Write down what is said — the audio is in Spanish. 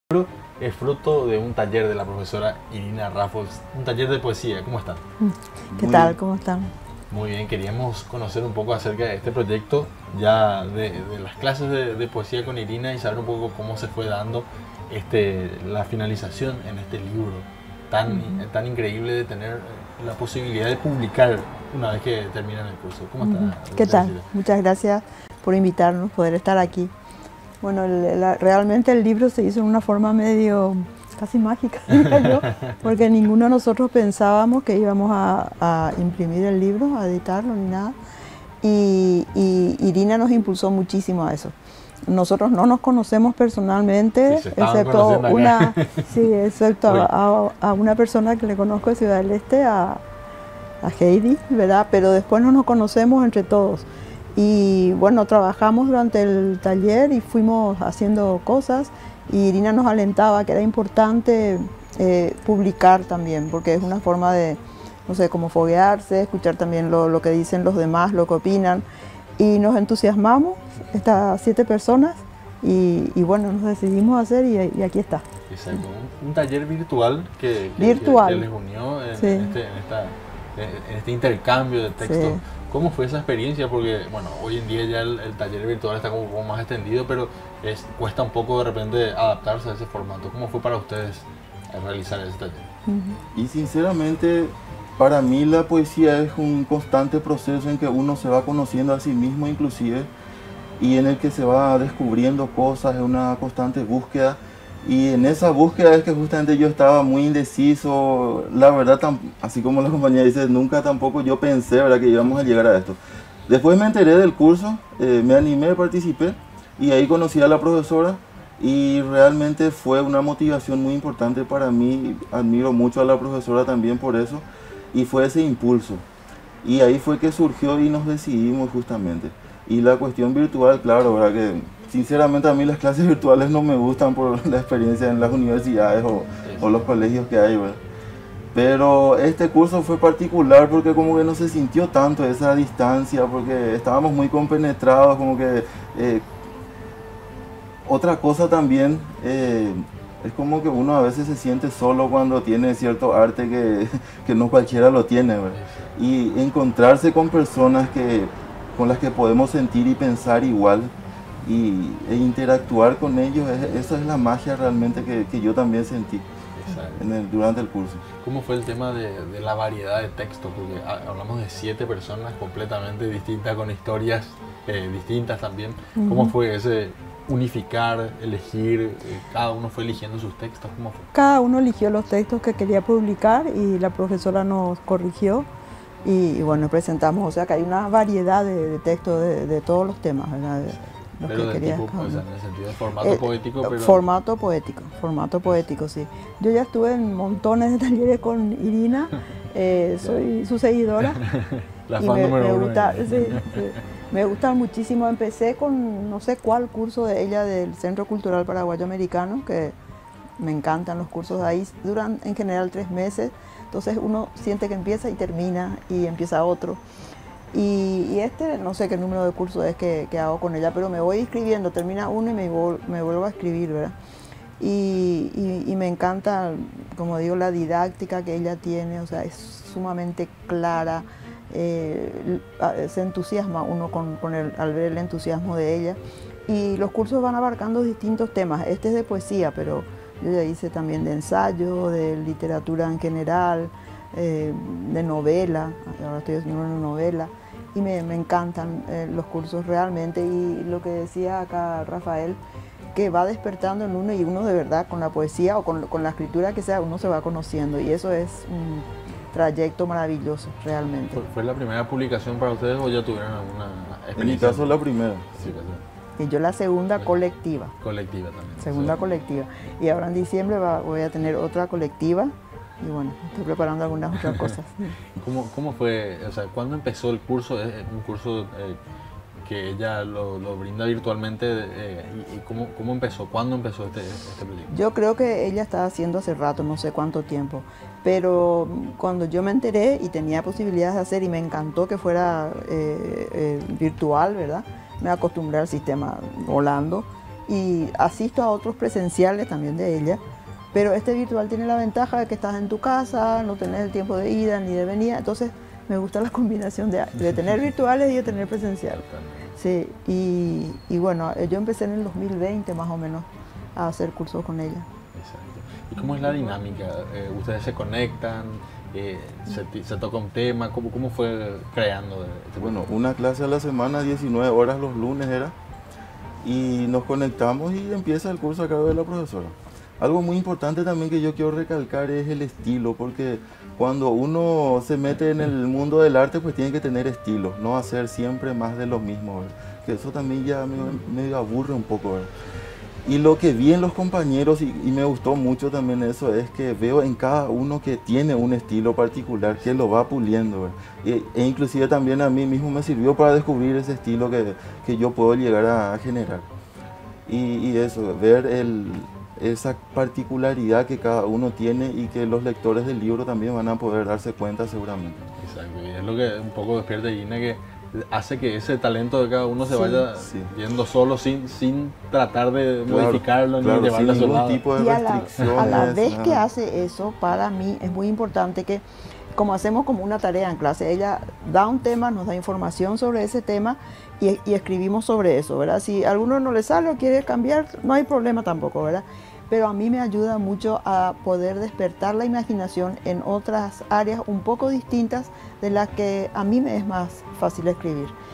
libro es fruto de un taller de la profesora Irina Raffolz, un taller de poesía. ¿Cómo están? ¿Qué tal? ¿Cómo están? Muy bien, queríamos conocer un poco acerca de este proyecto, ya de las clases de poesía con Irina, y saber un poco cómo se fue dando la finalización en este libro tan increíble, de tener la posibilidad de publicar una vez que terminan el curso. ¿Cómo está? ¿Qué tal? Muchas gracias por invitarnos, poder estar aquí. Bueno, realmente el libro se hizo de una forma medio casi mágica, diría yo, porque ninguno de nosotros pensábamos que íbamos a imprimir el libro, a editarlo ni nada. Y Irina nos impulsó muchísimo a eso. Nosotros no nos conocemos personalmente, sí, excepto a una persona que le conozco de Ciudad del Este, a Heidi, ¿verdad? Pero después no nos conocemos entre todos. Y bueno, trabajamos durante el taller y fuimos haciendo cosas, y Irina nos alentaba que era importante publicar también, porque es una forma de, no sé, como foguearse, escuchar también lo que dicen los demás, lo que opinan. Y nos entusiasmamos, estas 7 personas, y bueno, nos decidimos hacer y aquí está. Exacto, un taller virtual que les unió en este intercambio de texto. Sí. ¿Cómo fue esa experiencia? Porque bueno, hoy en día ya el taller virtual está como más extendido, pero cuesta un poco de repente adaptarse a ese formato. ¿Cómo fue para ustedes realizar ese taller? Y sinceramente, para mí la poesía es un constante proceso en que uno se va conociendo a sí mismo inclusive, y en el que se va descubriendo cosas, es una constante búsqueda. Y en esa búsqueda es que justamente yo estaba muy indeciso. La verdad, así como la compañía dice, nunca tampoco yo pensé, ¿verdad?, que íbamos a llegar a esto. Después me enteré del curso, me animé, participé, y ahí conocí a la profesora, y realmente fue una motivación muy importante para mí. Admiro mucho a la profesora también por eso, y fue ese impulso. Y ahí fue que surgió y nos decidimos justamente. Y la cuestión virtual, claro, ¿verdad?, que sinceramente a mí las clases virtuales no me gustan por la experiencia en las universidades o los colegios que hay, ¿verdad? Pero este curso fue particular porque como que no se sintió tanto esa distancia, porque estábamos muy compenetrados, como que... otra cosa también, es como que uno a veces se siente solo cuando tiene cierto arte que no cualquiera lo tiene, ¿verdad? Y encontrarse con personas con las que podemos sentir y pensar igual, e interactuar con ellos, esa es la magia realmente que yo también sentí durante el curso. ¿Cómo fue el tema de la variedad de textos? Porque hablamos de 7 personas completamente distintas, con historias distintas también. ¿Cómo fue ese unificar, elegir? ¿Cada uno fue eligiendo sus textos? ¿Cómo fue? Cada uno eligió los textos que quería publicar y la profesora nos corrigió. Y bueno, presentamos, o sea que hay una variedad de textos de todos los temas, ¿verdad? Pero de tipo, o sea, en el sentido de formato poético, pero... Formato poético, sí. Yo ya estuve en montones de talleres con Irina, soy su seguidora. La fan número uno. Me gusta muchísimo. Empecé con no sé cuál curso de ella del Centro Cultural Paraguayo Americano, que me encantan los cursos de ahí, duran en general 3 meses. Entonces uno siente que empieza y termina y empieza otro. Y no sé qué número de cursos es que hago con ella, pero me voy escribiendo, termina uno y me vuelvo a escribir, ¿verdad? Y me encanta, como digo, la didáctica que ella tiene, o sea, es sumamente clara, se entusiasma uno al ver el entusiasmo de ella. Y los cursos van abarcando distintos temas. Este es de poesía, pero yo ya hice también de ensayo, de literatura en general, de novela, ahora estoy haciendo una novela, y me encantan los cursos realmente. Y lo que decía acá Rafael, que va despertando en uno, y uno de verdad con la poesía o con la escritura que sea, uno se va conociendo, y eso es un trayecto maravilloso realmente. ¿Fue la primera publicación para ustedes o ya tuvieron alguna experiencia? En mi caso la primera. Sí. Y yo la segunda colectiva. Colectiva también. Segunda colectiva. Y ahora en diciembre voy a tener otra colectiva. Y bueno, estoy preparando algunas otras cosas. ¿Cómo fue? O sea, ¿cuándo empezó el curso? ¿Es un curso que ella lo brinda virtualmente? ¿Y cómo empezó? ¿Cuándo empezó este proyecto? Yo creo que ella estaba haciendo hace rato, no sé cuánto tiempo. Pero cuando yo me enteré y tenía posibilidades de hacer, y me encantó que fuera virtual, ¿verdad? Me acostumbré al sistema volando. y asisto a otros presenciales también de ella, pero este virtual tiene la ventaja de que estás en tu casa, no tenés el tiempo de ida ni de venida, entonces me gusta la combinación de tener virtuales y de tener presencial. Sí, y bueno, yo empecé en el 2020 más o menos a hacer cursos con ella. Exacto. ¿Y cómo es la dinámica? ¿Ustedes se conectan? ¿Se toca un tema? ¿Cómo fue creando? Bueno, una clase a la semana, 19 horas los lunes era, y nos conectamos y empieza el curso a cargo de la profesora. Algo muy importante también que yo quiero recalcar es el estilo, porque cuando uno se mete en el mundo del arte, pues tiene que tener estilo, no hacer siempre más de lo mismo, ¿verdad? Que eso también ya medio aburre un poco, ¿verdad? Y lo que vi en los compañeros, y me gustó mucho también eso, es que veo en cada uno que tiene un estilo particular, que lo va puliendo, ¿verdad? E inclusive también a mí mismo me sirvió para descubrir ese estilo que yo puedo llegar a generar. Y eso, ver esa particularidad que cada uno tiene y que los lectores del libro también van a poder darse cuenta seguramente. Exacto, y es lo que un poco despierta Gina, que hace que ese talento de cada uno se vaya yendo solo sin tratar de modificarlo ni llevarlo a su lado. Tipo de restricciones. A la vez que hace eso, para mí es muy importante que, como hacemos como una tarea en clase, ella da un tema, nos da información sobre ese tema y escribimos sobre eso, ¿verdad? Si a alguno no le sale o quiere cambiar, no hay problema tampoco, ¿verdad? Pero a mí me ayuda mucho a poder despertar la imaginación en otras áreas un poco distintas de las que a mí me es más fácil escribir.